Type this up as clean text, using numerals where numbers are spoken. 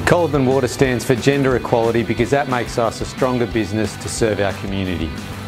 Kollabin Water stands for gender equality because that makes us a stronger business to serve our community.